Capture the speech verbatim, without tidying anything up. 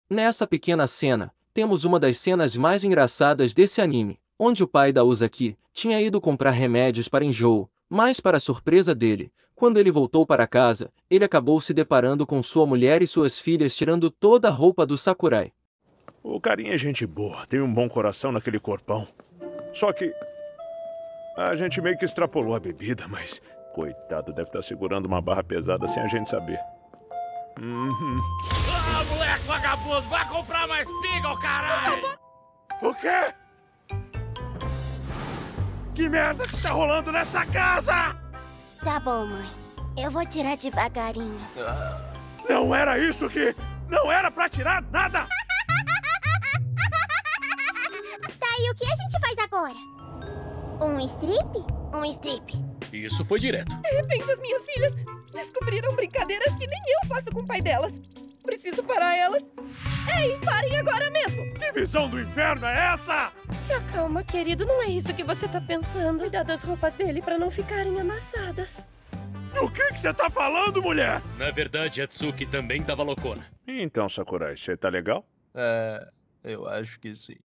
Nessa pequena cena, temos uma das cenas mais engraçadas desse anime, onde o pai da Uzaki tinha ido comprar remédios para enjoo, mas para surpresa dele, quando ele voltou para casa, ele acabou se deparando com sua mulher e suas filhas tirando toda a roupa do Sakurai. O carinha é gente boa, tem um bom coração naquele corpão. Só que a gente meio que extrapolou a bebida, mas coitado, deve estar segurando uma barra pesada sem a gente saber. Uhum. Ah, moleque vagabundo, vai comprar mais pinga, ô caralho! O quê? Que merda que tá rolando nessa casa? Tá bom, mãe. Eu vou tirar devagarinho. Não era isso que... Não era pra tirar nada! Tá, e o que a gente faz agora? Um strip? Um strip. Isso foi direto. De repente, as minhas filhas descobriram brincadeiras que nem eu faço com o pai delas. Preciso parar elas. Ei, parem agora mesmo! Que visão do inferno é essa? Se acalma, querido. Não é isso que você tá pensando. Cuidar das roupas dele pra não ficarem amassadas. O que que você tá falando, mulher? Na verdade, a Tsuki também tava loucona. Então, Sakurai, você tá legal? É, eu acho que sim.